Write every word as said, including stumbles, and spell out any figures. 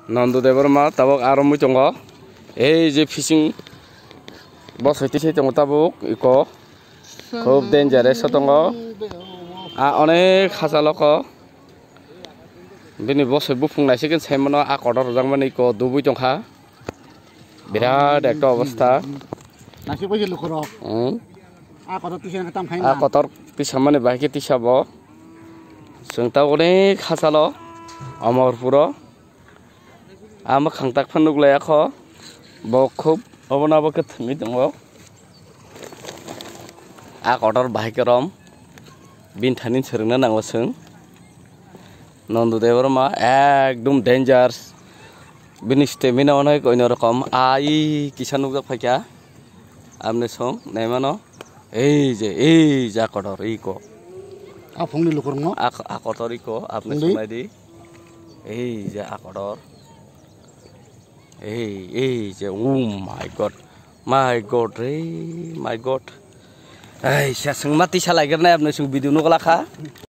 নন্দদেৱৰ মা তাবক আৰু মই চংগ এই যে ফিচিং বস হইতেছে চংগ তাবক ইক খুব ডেঞ্জারাস চংগ আ অনেক হাসালক बिनि बस बुफुंनायसिगोन साइमनो आ कदर जांमानि इक दुबुइ चंखा बिराद एक अवस्था नासि बजे लुखर आ कदर पिसन खताम खाइन आ कदर पिसामाने बाइके तिसाब जोंता अनेक हासाल अमरपुर आम खांताक फानुगलायाख ब खूब अबनाबो थुमि दङ आ कदर बाइके रम बिनथानि सोरंना नांगोसों नंददेवर मा एकदम डेंजार्स बिनि स्टेमिना अनेक अन्य रकम आई किसान नुक फाइका आमने सं नायमानो ए जे ए जा कदर इको आ फंनि लुखरंगो आ आ कदर इको आपने सुनाय दी ए जे आ कदर ए ए जे ओ माय गॉड माय गॉड रे माय गॉड ए सा संग माति सालायगरनाय आपने सं भिडिअ नुगलाखा